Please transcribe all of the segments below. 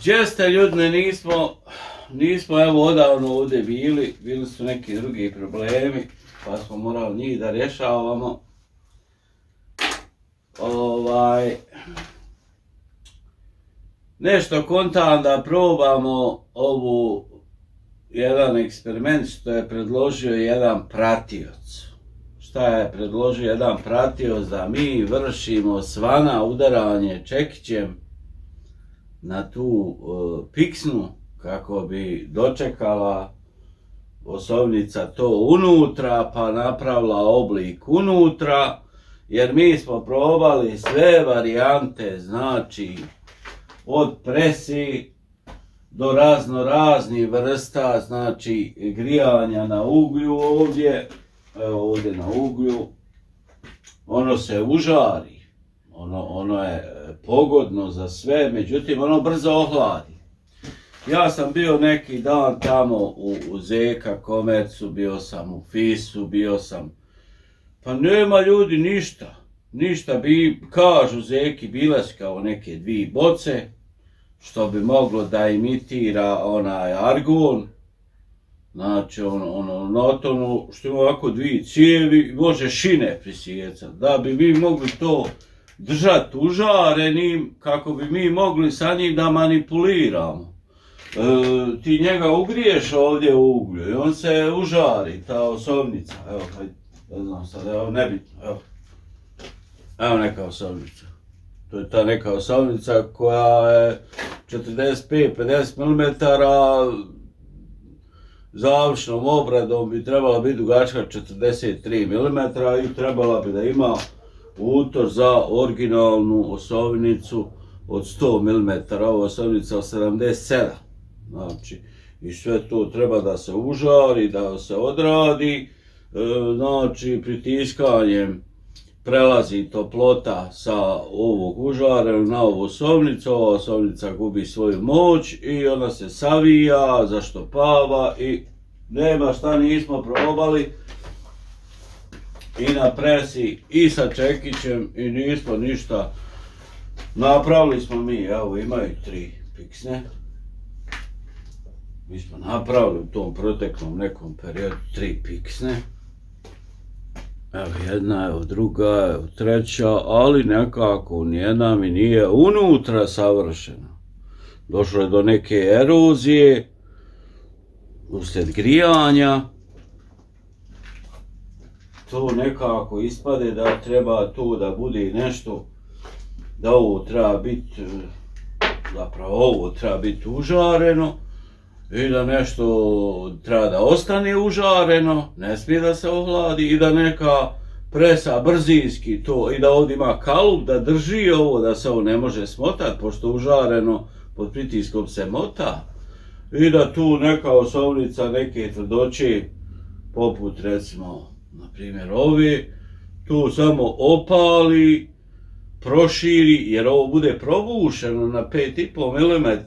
Gdje ste ljudi, nismo evo odavno ovdje bili su neki drugi problemi, pa smo morali njih da rješavamo. Nešto kontam da probamo jedan eksperiment što je predložio jedan pratioc. Šta je predložio jedan pratioc? Da mi vršimo svana udaranje čekićem na tu piksnu kako bi dočekala osovnica to unutra pa napravila oblik unutra, jer mi smo probali sve varijante, znači od presi do raznih vrsta, znači grijanja na uglju ovdje, evo ovdje na uglju, ono se užari, ono je pogodno za sve, međutim ono brzo ohladi. Ja sam bio neki dan tamo u Zeka Komercu, bio sam u Fisu, bio sam, pa nema ljudi ništa, kažu Zeki bile su kao neke dvije boce, što bi moglo da imitira onaj argon, znači na tonu što ima ovako dvije cijevi, može šine prisjecati, da bi mi mogli to držati užarenim, kako bi mi mogli sa njim da manipuliramo. Ti njega ugriješ ovdje u uglju i on se užari, ta osovnica, evo, ne znam sad, evo, nebitno, evo neka osovnica. To je ta neka osovnica koja je 45-50 mm, završnom obradom bi trebala biti dugačka 43 mm i trebala bi da ima utor za originalnu osovnicu od 100 mm, ovo osovnica od 77. Znači, i sve to treba da se užari, da se odradi, znači pritiskanjem prelazi toplota sa ovog užarenog na ovu osovnicu, ova osovnica gubi svoju moć i ona se savija, zaštopava i nema šta nismo probali i na presi i sa čekićem i nismo ništa. Napravili smo mi, evo imaju 3 piksne. Mi smo napravili u tom proteklom nekom periodu 3 piksne. Evo jedna, evo druga, evo treća, ali nekako nijedna mi nije unutra savršena. Došlo je do neke erozije, uslijed grijanja. To nekako ispade da treba tu da bude nešto, da ovo treba biti, zapravo ovo treba biti užareno i da nešto treba da ostane užareno, ne smije da se ohladi i da neka presa brzinski to i da ovdje ima kalup da drži ovo, da se ovo ne može smotati pošto užareno pod pritiskom se mota i da tu neka osovnica neke tvrdoće poput recimo na primjer ovi tu samo opali, proširi jer ovo bude probušeno na 5,5 mm.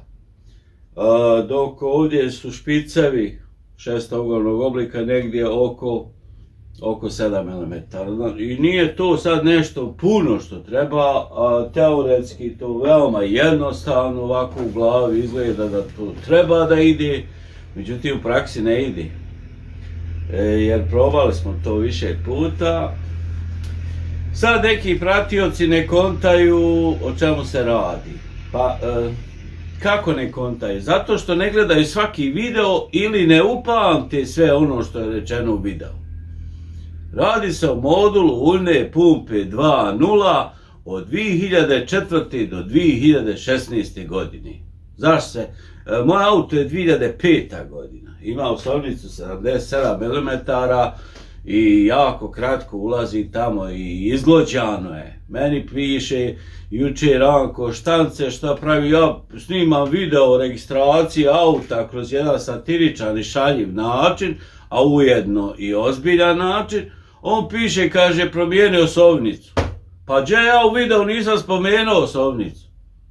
Dok ovdje su špicevi šestougalnog oblika negdje oko 7 mm. I nije to sad nešto puno što treba, teoretski to veoma jednostavno ovako u glavi izgleda da to treba da ide, međutim u praksi ne ide. Jer probali smo to više puta. Sad neki pratioci ne kontaju o čemu se radi. Pa kako ne kontaju? Zato što ne gledaju svaki video ili ne upamte sve ono što je rečeno u videu. Radi se o modulu uljne pumpe 2.0 od 2004. do 2016. godine. Zašto se? Moj auto je 2005. godina. Ima osovnicu 77 mm i jako kratko ulazi tamo i izglođano je. Meni piše jučer Ranko Štance šta pravi, ja snimam video registracije auta kroz jedan satiričan i šaljiv način, a ujedno i ozbiljan način. On piše, kaže, promijeni osovnicu. Pa gdje ja u videu nisam spomenuo osovnicu?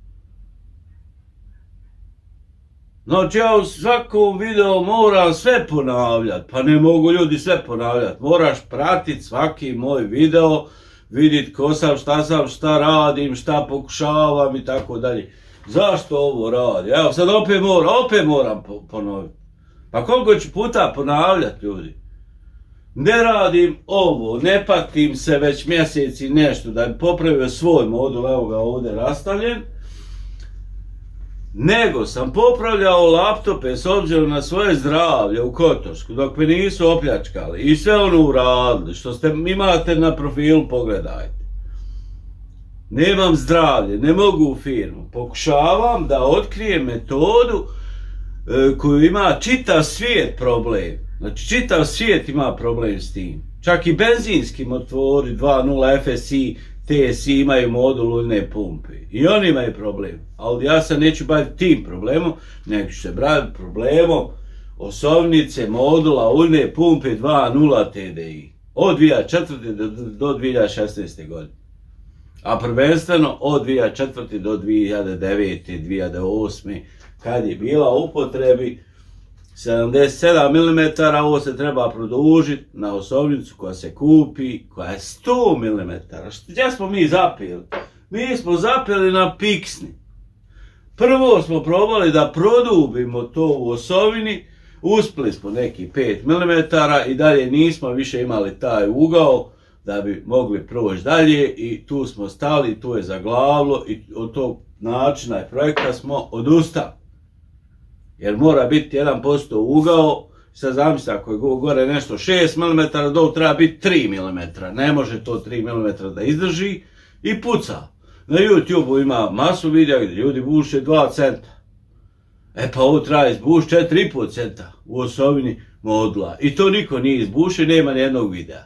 Znači ja u svakom videu moram sve ponavljati, pa ne mogu ljudi sve ponavljati. Moraš pratiti svaki moj video, vidjeti ko sam, šta radim, šta pokušavam i tako dalje. Zašto ovo radi? Evo sad opet moram ponoviti. Pa koliko ću puta ponavljati, ljudi? Ne radim ovo, ne patim se već mjeseci nešto da bi popravio svoj modul, evo ga ovdje rastavljen, nego sam popravljao laptope s obzirom na svoje zdravlje u Kotorsku, dok me nisu opljačkali i sve ono uradili, što imate na profilu, pogledajte. Nemam zdravlje, ne mogu u firmu. Pokušavam da otkrijem metodu koju ima čitav svijet problem. Znači čitav svijet ima problem s tim. Čak i benzinski motori 2.0 FSI, TSI imaju modul uljne pumpe. I oni imaju problem. Ali ja se neću baviti tim problemom, nego ću se baviti problemom osovnice modula uljne pumpe 2.0 TDI. Od 2004. do 2016. godine. A prvenstveno od 2004. do 2009. 2008. kad je bila u upotrebi 77 mm, ovo se treba produžiti na osovnicu koja se kupi, koja je 100 mm. Gdje smo mi zapeli? Mi smo zapeli na piksni. Prvo smo probali da produbimo to u osovini, uspjeli smo neki 5 mm i dalje nismo više imali taj ugao da bi mogli proći dalje i tu smo stali, tu je zaglavilo i od tog načina i projekta smo odustali. Jer mora biti 1% ugao, sad zamislite ako je gore nešto 6 mm, dole treba biti 3 mm, ne može to 3 mm da izdrži i puca. Na YouTube-u ima masu videa gdje ljudi buše 2 centa. E pa ovo treba izbuši 4,5 centa u osovini modula. I to niko nije izbušio, nema nijednog videa.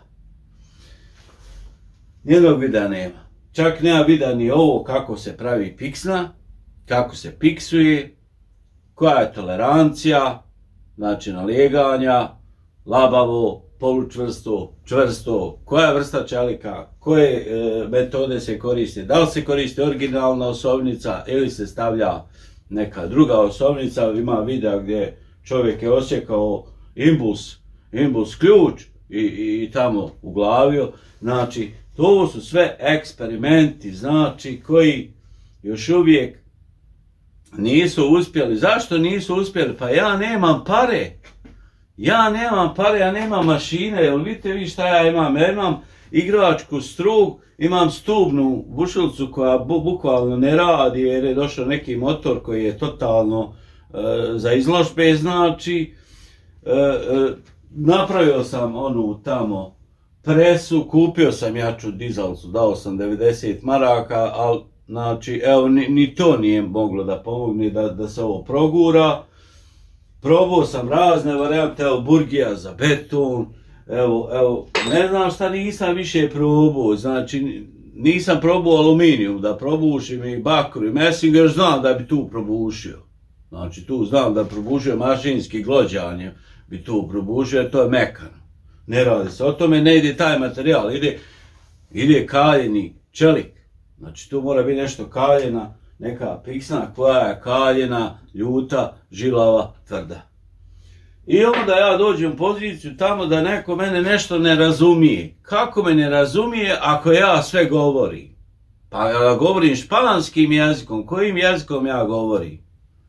Nijednog videa nema. Čak nema videa ni ovo kako se pravi piksna, kako se piksuje, koja je tolerancija, znači nalijeganja, labavo, polučvrsto, čvrsto, koja vrsta čelika, koje metode se koriste, da li se koristi originalna osovnica ili se stavlja neka druga osovnica. Ima videa gdje čovjek je osjekao impuls ključ i tamo uglavio. Znači, to su sve eksperimenti, znači, koji još uvijek nisu uspjeli. Zašto nisu uspjeli? Pa ja nemam pare. Ja nemam mašine. Jel vidite vi šta ja imam? Ja imam igračku strug, imam stubnu bušilicu koja bukvalno ne radi jer je došao neki motor koji je totalno za izložbe, znači. Napravio sam onu tamo presu, kupio sam jaču dizalcu, dao sam 90 maraka, ali znači, evo, ni to nije moglo da pomogne da se ovo progura. Probao sam razne varijante, evo, burgija za beton, evo, ne znam šta nisam više probao, znači, nisam probao aluminijum da probušim i bakru i mesing, jer znam da bi tu probušio. Znači, tu znam da probušio mašinski glođanjem, bi tu probušio, jer to je mekano. Ne radi se o tome, ne ide taj materijal, ide kaljeni čelik. Znači tu mora biti nešto kaljena, neka piksna koja je kaljena, ljuta, žilava, tvrda. I onda ja dođem u poziciju tamo da neko mene nešto ne razumije. Kako me ne razumije ako ja sve govorim? Pa ja govorim španskim jezikom, kojim jezikom ja govorim?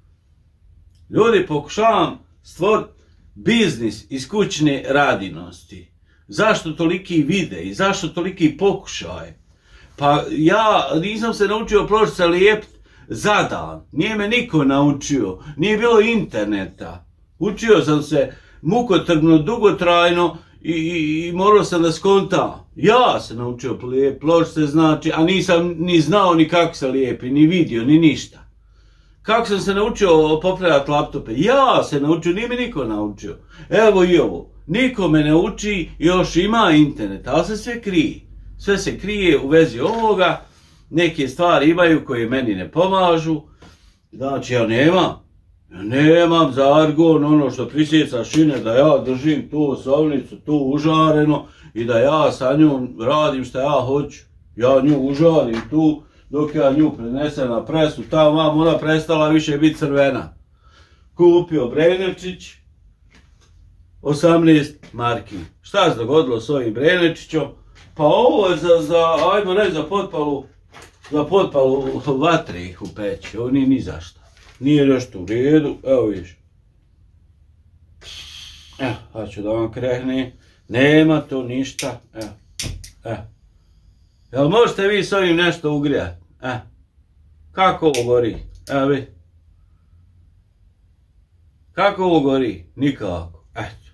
Ljudi, pokušavam stvoriti biznis iz kućne radinosti. Zašto toliki videi, zašto toliki pokušaj? Pa ja nisam se naučio pločice lijepiti za dan, nije me niko naučio, nije bilo interneta. Učio sam se mukotrpno, dugotrajno i morao sam da skontam. Ja sam naučio lijepiti pločice, znači, a nisam ni znao ni kako se lijepi, ni vidio, ni ništa. Kako sam se naučio popravljati laptope? Ja se naučio, nije mi niko naučio. Evo i ovo, niko me ne uči, još ima internet, ali se sve krije. Sve se krije u vezi ovoga, neke stvari imaju koje meni ne pomažu. Znači ja nemam za argon, ono što prisjeca šine, da ja držim tu osovnicu, tu užareno i da ja sa njom radim šta ja hoću. Ja nju užarim tu, dok ja nju prenesem na presu, tamo ona prestala više biti crvena. Kupio Brenevčić, 18 marki. Šta se dogodilo s ovim Brenevčićom? Pa ovo je ajmo reći, za potpalu vatre u peći, ovo nije ni zašto. Nije nešto u redu, evo vidiš. Evo, sad ću da vam krehnem, nema to ništa, evo. Jel možete vi s ovim nešto ugrijati? Kako ovo gori? Evo vidi. Kako ovo gori? Nikako. Eto.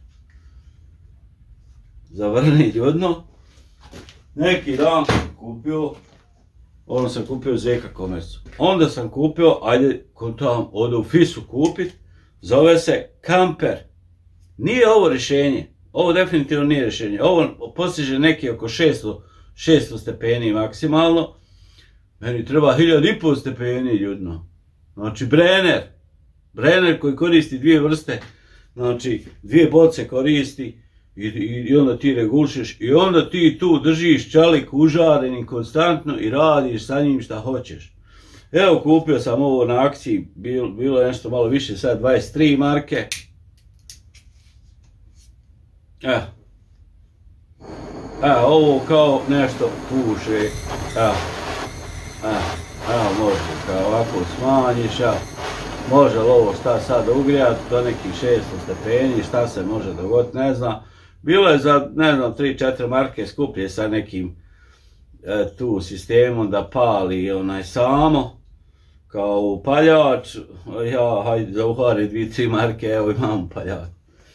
Zavrni ljudno. Neki dan sam kupio, ono sam kupio Zeka komercu. Onda sam kupio, ajde kontam, odu u Fisu kupit, zove se Kamper. Nije ovo rješenje, ovo definitivno nije rješenje. Ovo postiže neki oko 600 stepeni maksimalno. Meni treba 1500 stepeni ljudno. Znači Brenner koji koristi dvije vrste, znači dvije boce koristi i onda ti regulišeš i onda ti tu držiš čelik užareni konstantno i radiš sa njim šta hoćeš. Evo kupio sam ovo na akciji, bilo je nešto malo više, sad 23 marke. Ovo kao nešto puše, evo može kao ovako smanjiš, može li ovo šta sad ugrijati do nekih 600 stepeni, šta se može dogoditi, ne znam. Bilo je za, ne znam, 3-4 marke skuplje sa nekim tu sistemom da pali samo, kao upaljač, hajde za uhari 2-3 marke, evo imam upaljač.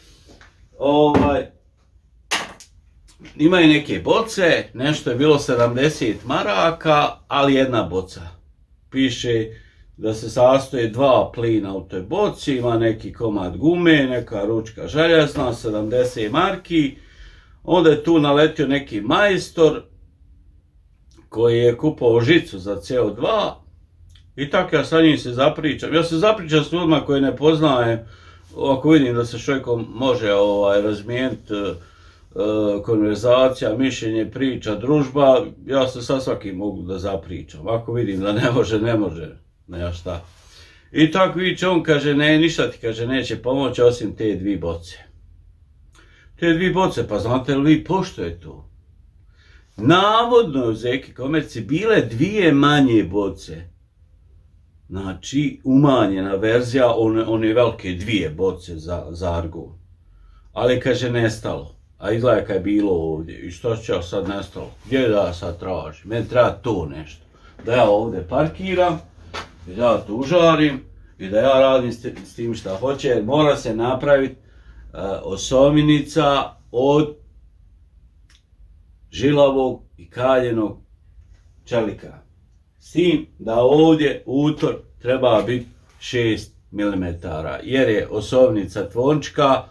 Imaju neke boce, nešto je bilo 70 maraka, ali jedna boca. Piše da se sastoje 2 plina u toj boci, ima neki komad gume, neka ručka željezna, 70 marki. Onda je tu naletio neki majstor koji je kupao žicu za CO2 i tako ja sa njim se zapričam. Ja se zapričam s ljudima koje ne poznajem, ako vidim da se čovjekom može razmijeniti konverzacija, mišljenje, priča, družba, ja se sa svakim mogu da zapričam. Ako vidim da ne može, nema šta. I tako viče, on kaže, ne, ništa ti kaže, neće pomoći osim te 2 boce. Te 2 boce, pa znate li vi pošto je to? Navodno u Zeki komerci bile 2 manje boce. Znači, umanjena verzija, one velike 2 boce za argon. Ali kaže, nestalo. A izgleda kad je bilo ovdje. I što će ja sad nestalo? Gdje da ja sad tražim? Meni treba to nešto. Da ja ovdje parkiram, i da ja to užarim, i da ja radim s tim šta hoće, jer mora se napraviti osovnica od žilavog i kaljenog čelika. S tim da ovdje utor treba biti 6 mm, jer je osovnica tvornička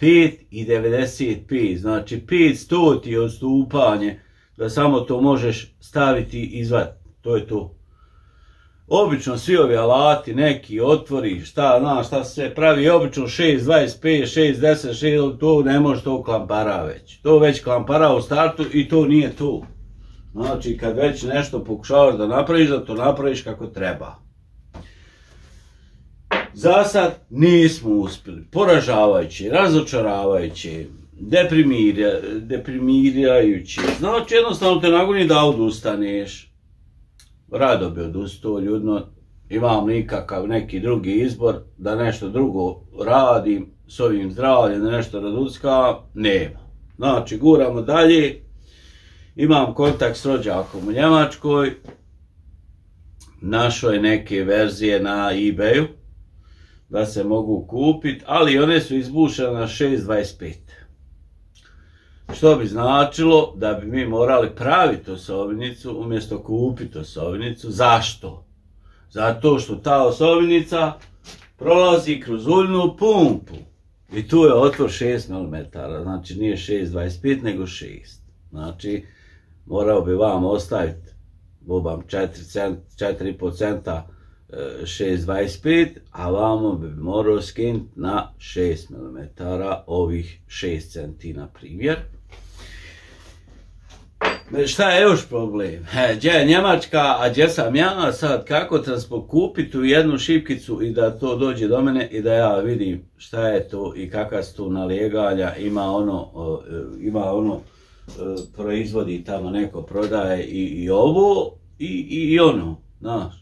5,95, znači 500 ti odstupanje, da samo to možeš staviti i izvaditi, to je to. Obično svi ovi alati, neki otvori, šta se pravi, obično 6,25, 6,10, 6, to ne može, to klampara već. To već klampara u startu i to nije to. Znači kad već nešto pokušavaš da napraviš, da to napraviš kako treba. Za sad nismo uspjeli, poražavajući, razočaravajući, deprimirajući. Znači jednostavno te nagoni da odustaneš. Rado bi odustao, ljudno, imam nikakav neki drugi izbor, da nešto drugo radim s ovim zdravljem, da nešto raduckam, nema. Znači guramo dalje, imam kontakt s rođakom u Njemačkoj, našao je neke verzije na eBayu, da se mogu kupiti, ali one su izbušene na 6,25. Što bi značilo da bi mi morali praviti osovnicu umjesto kupiti osovnicu. Zašto? Zato što ta osovnica prolazi kroz uljnu pumpu. I tu je otvor 6 mm, znači nije 6,25 nego 6. Znači morao bi vam ostaviti bubam 4,5 centa 6,25, a vamo bi morao skinuti na 6 mm ovih 6 centi na primjer. Šta je još problem? Gdje je Njemačka, a gdje sam ja sad, kako kupiti u jednu šipkicu i da to dođe do mene i da ja vidim šta je to i kakva su tu nalijeganja, ima ono proizvodi tamo, neko prodaje i ovo i ono, znaš.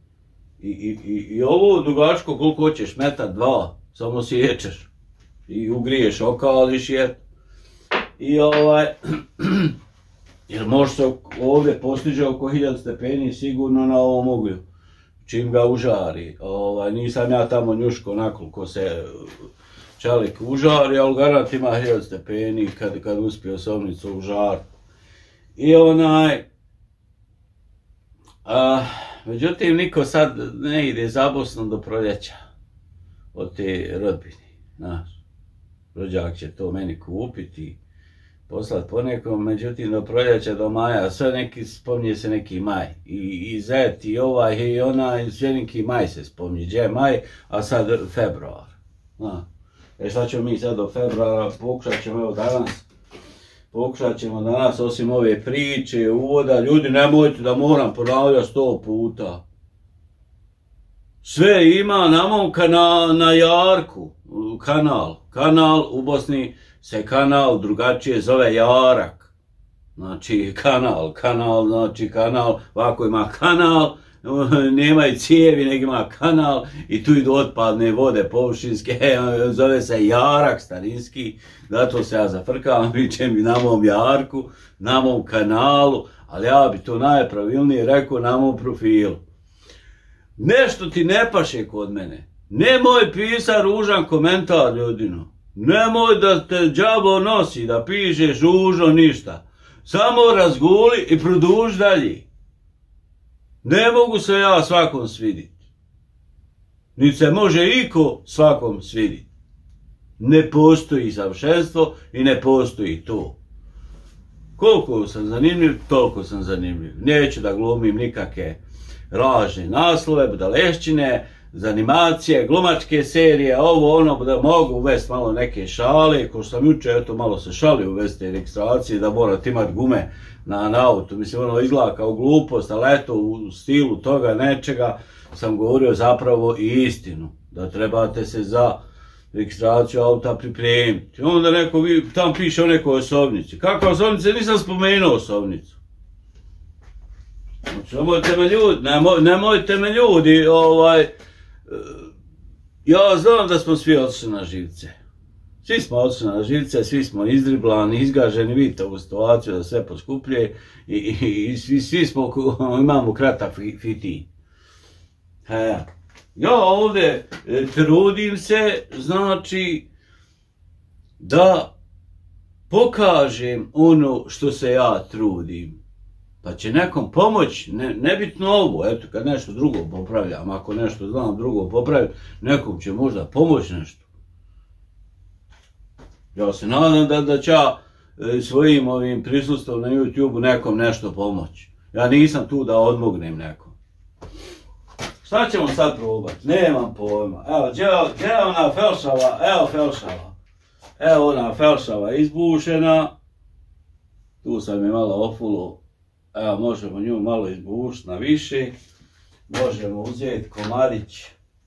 I ovo dugačko koliko hoćeš, metar, dva, samo sječeš i ugriješ, okališ je. I jer može se ovdje postiže oko 1000 stepeni sigurno na ovom ognju, čim ga užari. Nisam ja tamo njuško onako ko se čelik užari, ali garant ima 1000 stepeni kad uspije osovnicu užariti. I međutim niko sad ne ide za Bosnom do proljeća od te rodbine, znaš. Rođak će to meni kupiti, poslati po nekom, međutim do proljeća, do maja, sve neki, spominje se neki maj. I zet, i ovaj, i onaj, sve neki maj se spominje, gdje je maj, a sad februar. Šta ćemo mi sad do februara, pokušat ćemo danas, osim ove priče, uvoda, ljudi nemojte da moram ponavljati 100 puta. Sve ima na mom na Jarku, kanal u Bosni se kanal drugačije zove Jarak. Znači kanal, ovako ima kanal, nemaju cijevi, nego ima kanal i tu idu otpadne vode površinske, zove se Jarak starinski, zato se ja zafrkavam, vičem i na mom Jarku, na mom kanalu, ali ja bi to najpravilnije rekao na mom profilu. Nešto ti ne paše kod mene, nemoj pisati ružan komentar ljudino, nemoj da te džabo nosi, da pišeš ružno ništa, samo razguli i produži dalje. Ne mogu se ja svakom sviditi. Niti se može iko svakom sviditi. Ne postoji savršenstvo i ne postoji to. Koliko sam zanimljiv, toliko sam zanimljiv. Neću da glumim nikakve lažne naslove, budalešćine, zanimacije, glumačke serije, ovo ono, da mogu uvesti malo neke šale, ko što sam jučer, eto malo se šalio uvesti te registracije, da morate imati gume na autu, mislim ono izgleda kao glupost, ali eto u stilu toga nečega sam govorio zapravo i istinu, da trebate se za registraciju auta pripremiti. Onda neko, tam piše o nekoj osovnici, kakva osovnica, nisam spomenuo osovnicu. Znači, nemojte me ljudi, ja znam da smo svi otišli na živce. Svi smo otišli na živce, svi smo izdriblani, izgaženi, vidite ovu situaciju da sve poskuplje i svi smo, imamo kratak fiti. Ja ovdje trudim se, znači, da pokažem ono što se ja trudim. Pa će nekom pomoći, nebitno ovo, eto kad nešto drugo popravljam, ako nešto znam drugo popraviti, nekom će možda pomoći nešto. Ja se nadam da će ja svojim ovim prisustvom na YouTube-u nekom nešto pomoći. Ja nisam tu da odmognem nekom. Šta ćemo sad probati? Nemam pojma. Evo, gdje je ona felšava? Evo felšava. Evo ona felšava izbušena. Tu sam je malo ofulo. Evo, možemo nju malo izbušiti na više. Možemo uzeti komadić.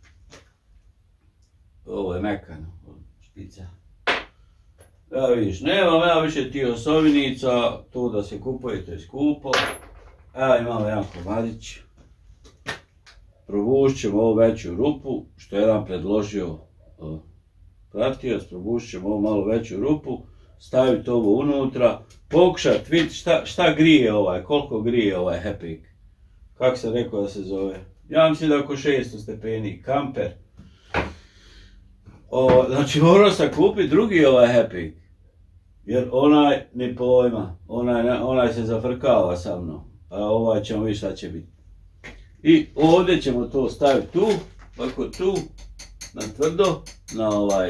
Ovo je mekano. Špica. Evo vidiš, nemam ja više ti osovinica. Tu da se kupuje, to je skupo. Evo imamo jedan komadić. Provušit ćemo ovu veću rupu, što je jedan predložio pratioc, provušit ćemo ovu malo veću rupu, staviti ovo unutra, pokušati vidjeti šta grije ovaj, koliko grije ovaj Hepik. Kako se rekao da se zove? Ja mislim da oko 600 stepeni, kamper. Znači morao sam kupiti drugi ovaj Hepik, jer onaj ni pojma, onaj se zafrkava sa mnom, a ovaj ćemo vidjeti šta će biti. I ovdje ćemo to staviti tu, ovako tu, na tvrdo, na ovaj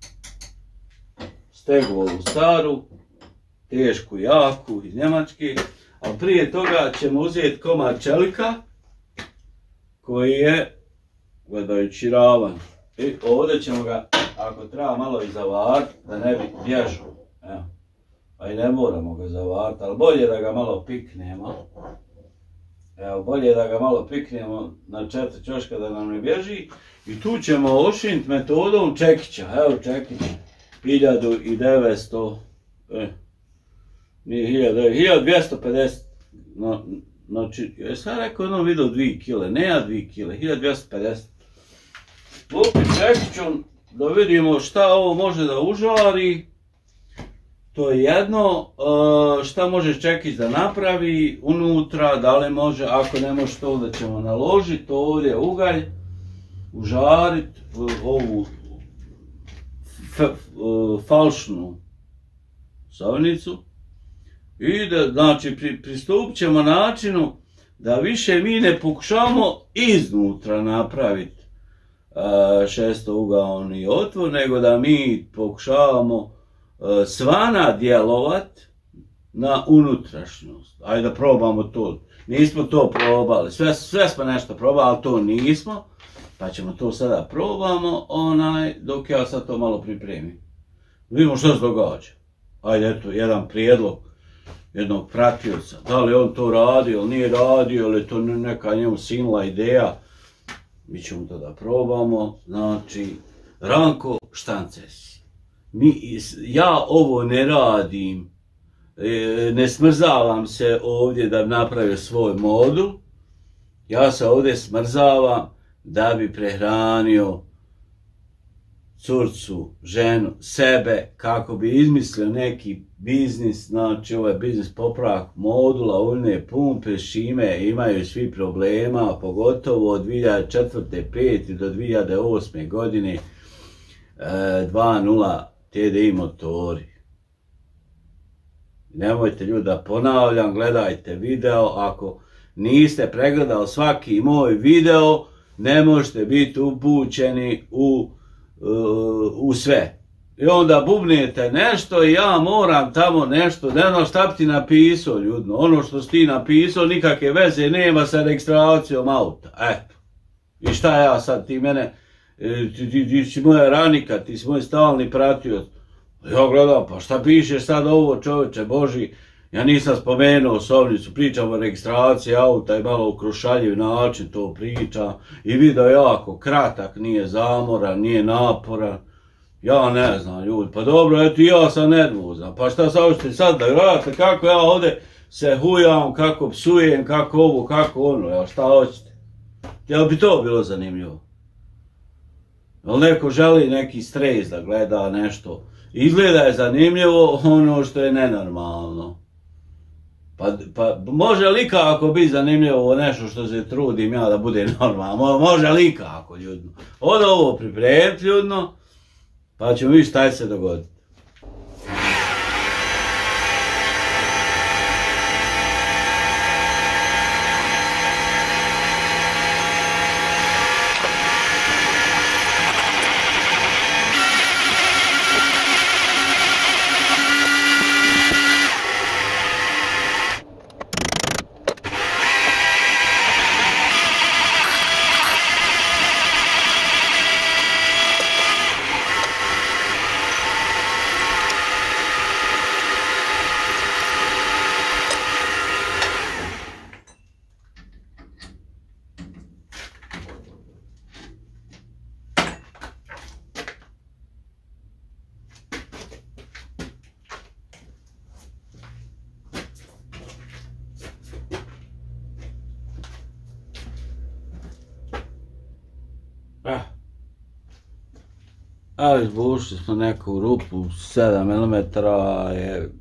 stegu ovu staru, tešku, jaku iz Njemačke, a prije toga ćemo uzeti komad čelika koji je gledajući ravan. I ovdje ćemo ga, ako treba, malo i zavariti da ne bi bježao. Evo. Pa i ne moramo ga zavariti, ali bolje da ga malo piknemo. Evo, bolje da ga malo piknemo na 4 ćoška da nam ne bježi. I tu ćemo ošiniti metodom čekića. Evo čekić, 1900 Nije 1000, 1250. Znači, ja sam rekao jednom video 2 kile, ne ja 2 kile, 1250. Lupit čekićom da vidimo šta ovo može da užari. To je jedno, šta može čekić da napravi unutra, da li može, ako ne može to da ćemo naložiti ovdje ugalj, užariti ovu falšnu sovnicu i da, znači, pristupit ćemo načinu da više mi ne pokušamo iznutra napraviti šestougaoni otvor, nego da mi pokušavamo svana djelovat na unutrašnjost. Ajde da probamo to. Nismo to probali. Sve smo nešto probali, ali to nismo. Pa ćemo to sada probamo, dok ja sad to malo pripremim. Vidimo što se događa. Ajde, eto, jedan prijedlog jednog pratioca. Da li on to radio ili nije radio, ili je to neka njemu silna ideja. Mi ćemo to da probamo. Znači, Ranko Štances. Ja ovo ne radim, ne smrzavam se ovdje da bi napravio svoj modul. Ja se ovdje smrzavam da bi prehranio curcu, ženu, sebe, kako bi izmislio neki biznis, znači ovaj biznis popravak modula, uljne pumpe, s čime imaju svi problema, pogotovo od 2004. 5. do 2008. godine 2.0 TDI motori. Nemojte ljudi da ponavljam, gledajte video, ako niste pregledali svaki moj video, ne možete biti upućeni u sve. I onda bubnete nešto i ja moram tamo nešto, ne znam šta bi ti napisao ljudno, ono što si ti napisao nikakve veze nema sa registracijom auta, eto. I šta ja sad, ti mene, ti si moja ranika, ti si moj stalni pratioc. Ja gledam, pa šta pišeš sad ovo, čoveče Boži, ja nisam spomenuo sovnicu, pričam o registraciji auta i malo u krušaljiv način to pričam i video jako kratak, nije zamoran, nije naporan. Ja ne znam ljudi, pa dobro, eto ja sam nervozan, pa šta sad hoćete sad da gledate kako ja ovdje se hujam, kako psujem, kako ovo, kako ono, ja šta hoćete? Jel bi to bilo zanimljivo? Jel neko želi neki stres da gleda nešto? Izgleda je zanimljivo ono što je nenormalno. Pa može li kako biti zanimljivo nešto što se trudim ja da bude normalno? Može li kako ljudno? Od ovo pripremiti ljudno, pa ćemo vidjeti šta će se dogoditi. Ali izbušli smo neku rupu, 7 mm je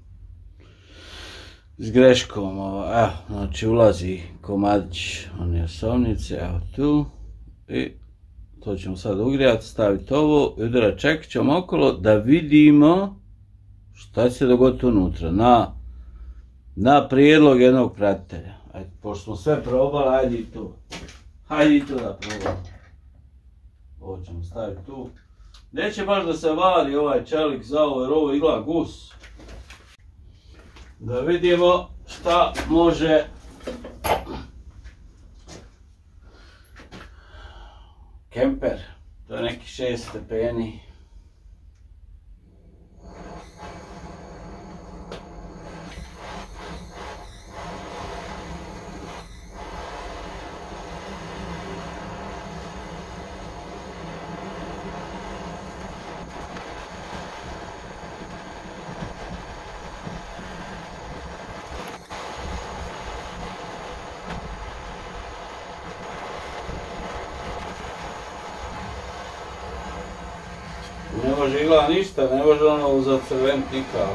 s greškom, evo, znači ulazi komadić one osovnice, evo tu, i to ćemo sad ugrijati, staviti ovo i udarat čekićem okolo da vidimo šta će se dogoditi unutra, na prijedlog jednog pratitelja. Ajde, pošto smo sve probali, ajde i to da probamo. Ovo ćemo staviti tu. Neće baš da se vari ovaj čelik za ovo, jer ovo igla gus. Da vidimo šta može kemper. To je neki 6 stepeni. može igla ništa, ne može ono zacrvenit nikako.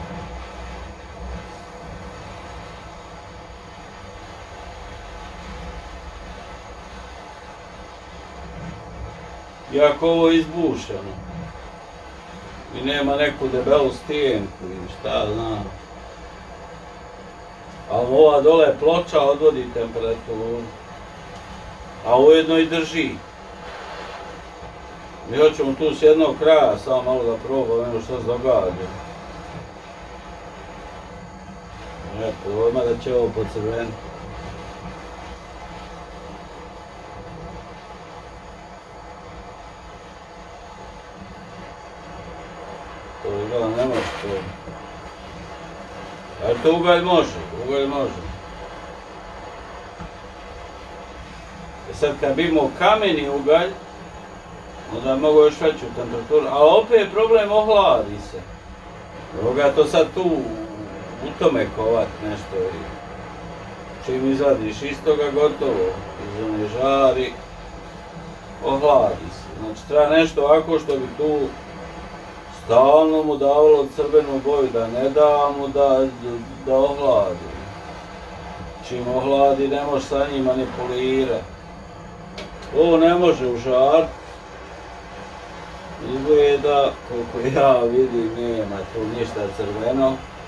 Iako ovo je izbušeno i nema neku debelu stijenku ili šta znam. Ali ova dole ploča odvodi temperaturu, a ujedno i drži. Mi hoćemo tu s jednog kraja samo malo da probamo što se događa. Eto, odmah da će ovo pocrveniti. To izgleda ne može to. Ali to ugalj može, ugalj može. Sad kad bi imao kameni ugalj, onda mogu još veću temperaturu, ali opet je problem, ohladi se. Moga to sad tu u tome kovat nešto. Čim izvadiš iz toga gotovo, iz one žari, ohladi se. Znači treba nešto ovako što bi tu stalno mu davalo crvenu boju, da ne da mu da ohladi. Čim ohladi ne može sa njim manipulirati. Ovo ne može užariti. Izgleda, koliko ja vidim, nema tu ništa crveno.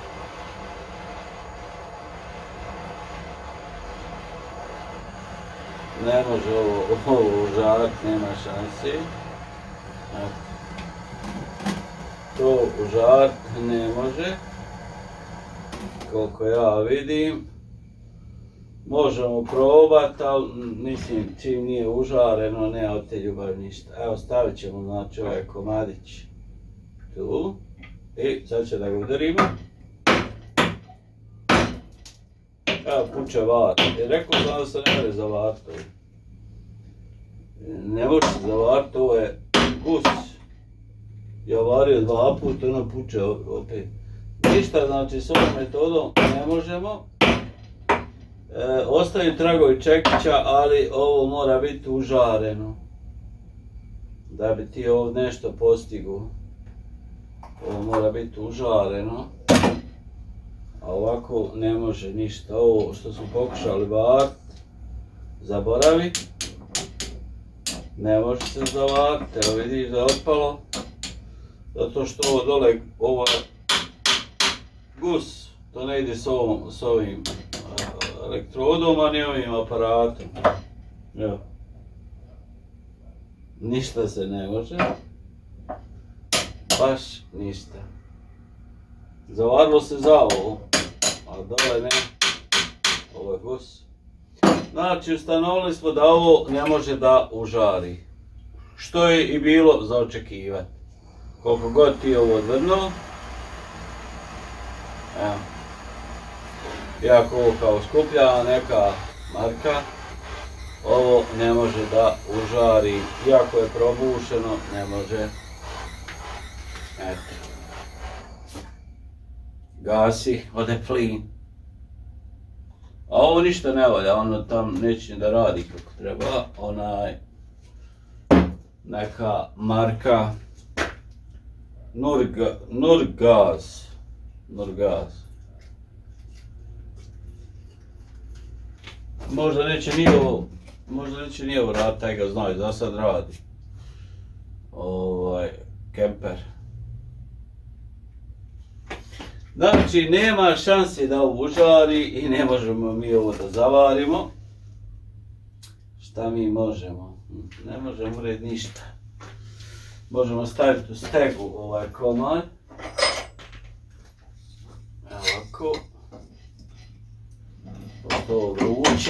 Ne može ovo užariti, nema šansi. To užariti ne može, koliko ja vidim. Možemo probati, ali mislim čim nije užareno, nema od te ljubavi ništa. Evo stavit ćemo znači ovaj komadić tu i sad će da ga udarimo. Evo puče vat, rekao sam da se ne može zavariti. Ne može se zavariti, ovo je gus. Ja vario 2 puta, ono puče opet. Ništa, znači s ovom metodom ne možemo. Ostavim tragovi čekića, ali ovo mora biti užareno. Da bi ti ovdje nešto postigu. Ovo mora biti užareno. A ovako ne može ništa. Ovo što smo pokušali variti, zaboravi. Ne može se zavariti, evo vidiš da je otpalo. Zato što ovo dole, ovaj gus, to ne ide s ovim elektrodom, a ni ovim aparatom. Evo. Ništa se ne može. Baš ništa. Zavarilo se za ovo, a dole ne. Ovo je gus. Znači, ustanovili smo da ovo ne može da užari. Što je i bilo za očekivati. Koliko god ti ovo odvrnuo. Evo. Iako ovo kao skuplja neka marka, ovo ne može da užari. Iako je probušeno, ne može. Eto. Gasi, ode plin. A ovo ništa ne valja, ono tam neće da radi kako treba. Onaj neka marka Nurgaz. Možda neće ni ovo raditi, taj ga znaju, za sad radi. Kemper. Znači, nema šanse da ovo užari i ne možemo mi ovo da zavarimo. Šta mi možemo? Ne možemo urediti ništa. Možemo staviti u stegu ovaj komad. Evo ovako. To vruće.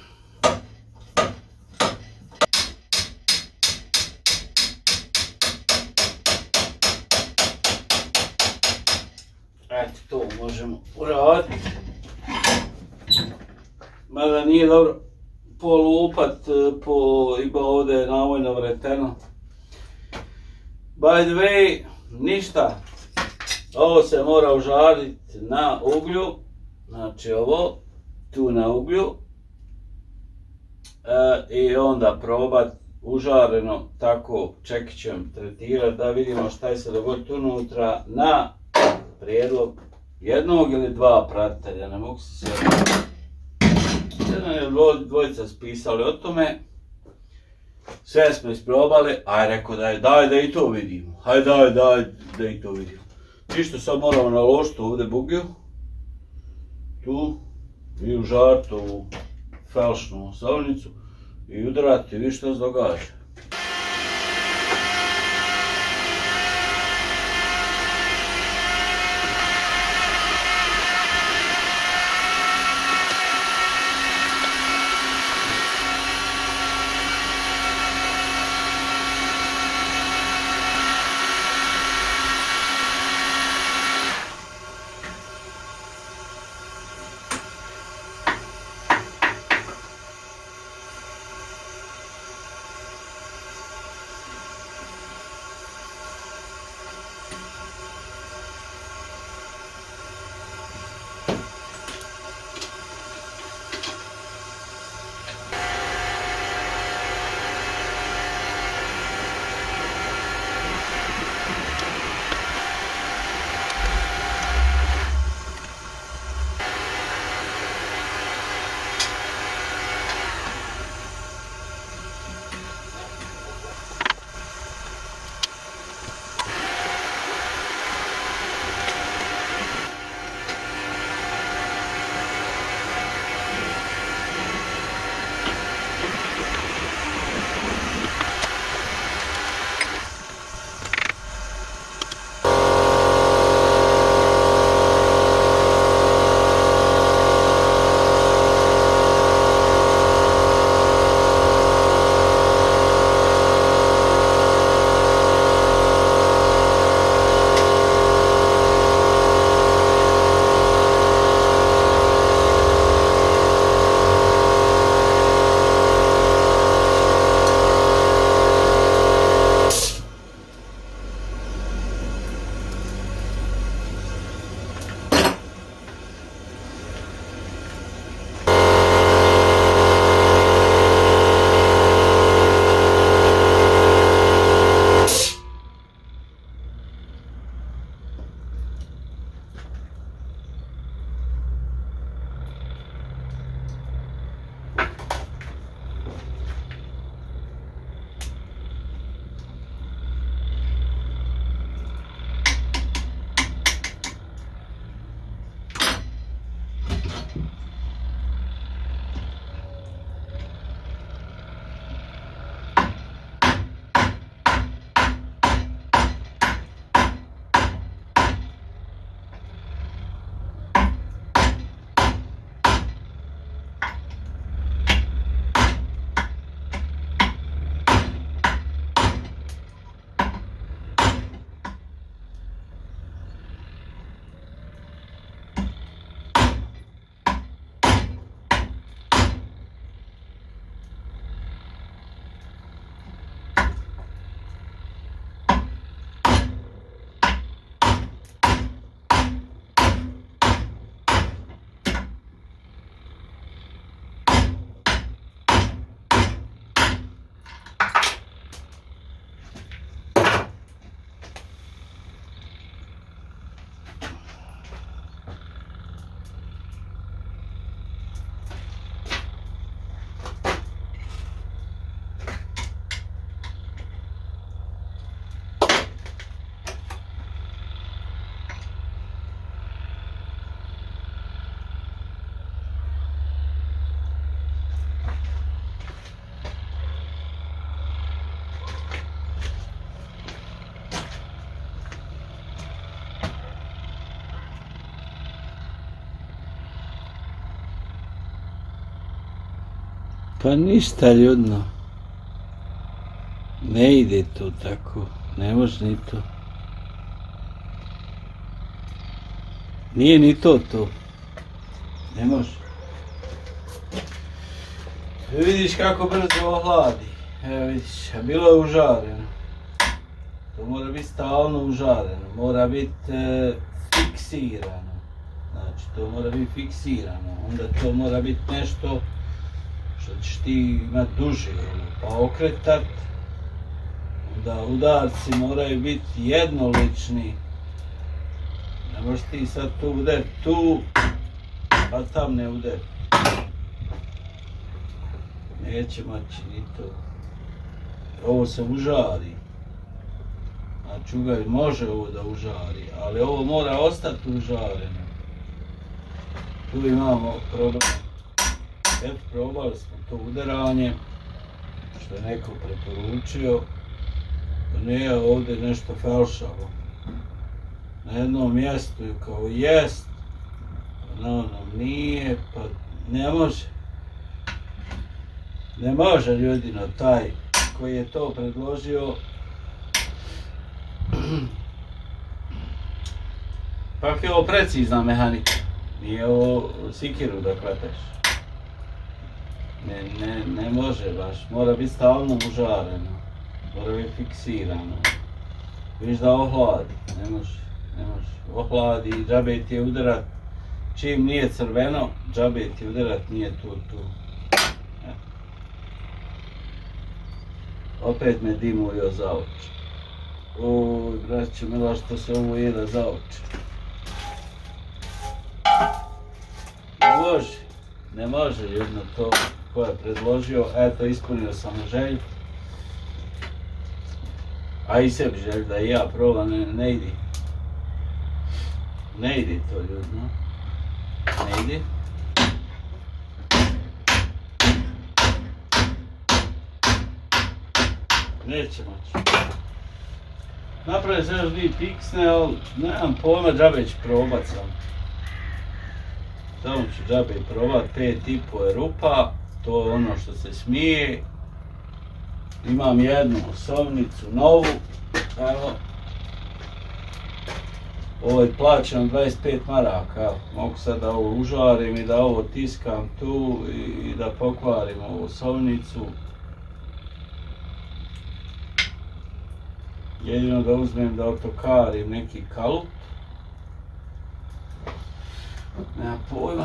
Eto, to možemo uraditi. Mada nije dobro polupat, ima ovdje navojno vreteno. By the way, ništa. Ovo se mora užariti na uglju. Znači ovo, tu na uglju. I onda probat užareno, tako čekićem tretirati da vidimo šta je se dogoditi unutra na prijedlog jednog ili dva pratitelja, ne mogu se sjetiti. Jedan ili dvojica spisali o tome, sve smo isprobali, aj rekao daj da i to vidimo, hajde daj da i to vidimo. Ništa, sad moramo naložiti ovdje bugiju, tu, i užariti ovu felšnu osovnicu i udarati, vi što se događa. Pa ništa ljudno, ne ide to tako, ne može ni to. Nije ni to, ne može. Vidiš kako brzo ohladi, evo vidiš, a bilo je užareno. To mora biti stalno užareno, mora biti fiksirano. Znači to mora biti fiksirano, onda to mora biti nešto što ćeš ti imat duži, pa okretat, onda udarci moraju biti jednolični. Ne možeš ti sad tu udarit tu, a tam ne udarit. Neće moći ni to. Ovo se užari. Znači ugalj može ovo da užari, ali ovo mora ostati užareno. Tu imamo problem. Eto, probali smo to udaranje, što je neko preporučio. Nije ovdje nešto falšavo. Na jednom mjestu je kao jest, na onom nije, pa ne može. Ne može ljudino taj koji je to predložio. Pak je ovo precizna mehanika, nije ovo sikiru da klepeš. Ne može baš, mora biti stalno užareno, mora biti fiksirano. Viš da ohladi, ne može. Ohladi i džabe ti je udarat, čim nije crveno, džabe ti je udarat, nije tu. Opet me dimurio za oči. Oj, braćo mila, što se ovo jeda za oči. Ne može jedno to ko je predložio, eto ispunio sam želju. A i sebi želju da i ja probam, ne idi. Ne ide to ljudno, ne ide. Neće moći. Napravio sam još 2 piksne, ali nemam pojma, džabe ću probat sam. Samo ću džabe probat, 5,5 je rupa, to je ono što se smije. Imam jednu osovnicu novu, evo. Ovo je plaćeno 25 maraka, evo. Mogu sad da ovo užarim i da ovo tiskam tu i da pokvarim ovu osovnicu. Jedino da uzmem da otokarim neki kalup. Nema pojma.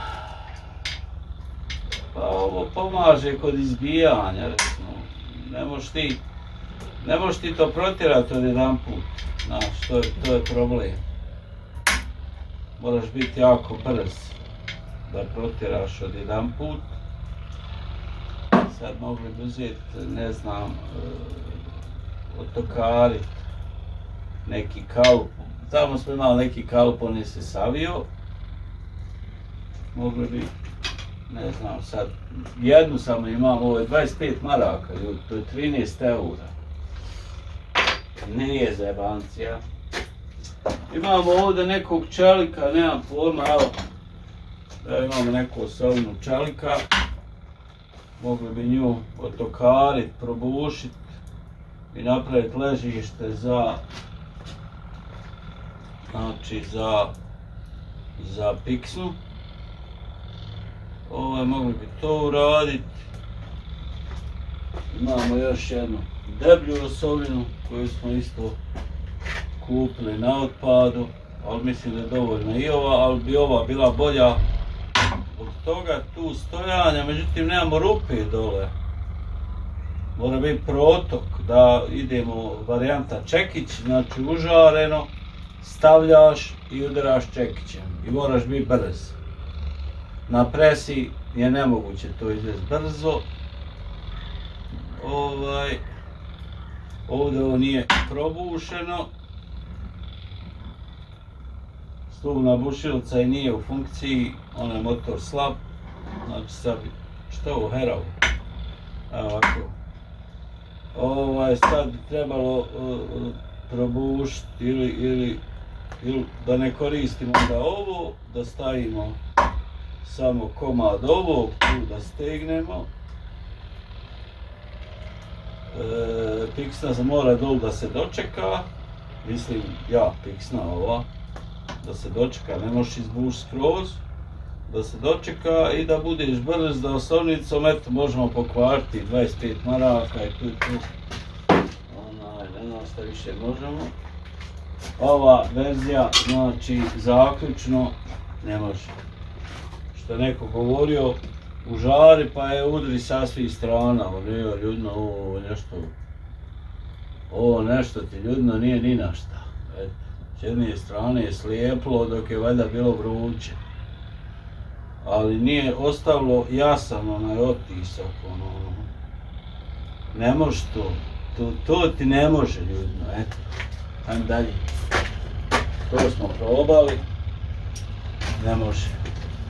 Pa ovo pomaže kod izbijanja, recimo. Ne možeš ti to protjerati od jedan put. Znaš, to je problem. Moraš biti jako brz da protjeraš od jedan put. Sad mogli bi uzeti, ne znam, otokarit neki kalup. Tamo smo imali neki kalup, on je se savio. Mogli bi, ne znam sad, jednu samo imam, ovo je 25 maraka, ljudi, to je 13 eura. Nije zajebancija. Imamo ovdje nekog čelika, nemam pojma, evo. Imamo neku osovnu čelika. Mogli bi nju otokarit, probušit i napraviti ležište za, znači za piksnu. Mogli bi to uraditi. Imamo još jednu deblju osovinu koju smo isto kupili na otpadu, ali mislim da je dovoljno i ova, ali bi ova bila bolja od toga tu stojanja, međutim nemamo rupe dole. Mora biti protok da idemo varijanta čekić, znači užareno, stavljaš i udaraš čekićem i moraš biti brz. Na presi je nemoguće to izvesti brzo. Ovdje ovo nije probušeno. Stuvna bušilica i nije u funkciji, onaj je motor slab. Znači sad, što je ovo herao? Evo ovako. Sad bi trebalo probušiti ili da ne koristimo da ovo, da stavimo samo komad ovog tu da stegnemo. Piksna mora dol da se dočeka, mislim piksna ova, da se dočeka, ne možeš izbušiti skroz, da se dočeka i da budeš brz, da osovnicom, eto, možemo pokvariti 25 maraka i tu. Ne znam šta više možemo. Ova verzija, znači, zaključno, ne može. Što je neko govorio, u žari pa je udri sa svih strana, nije ljudno ovo nešto ti ljudno nije ni na šta. Eto, s jedne strane je slijeplo dok je valjda bilo vruće. Ali nije ostavilo jasan onaj otisak, ne može to ti ne može ljudno, eto, ajmo dalje. To smo probali, ne može.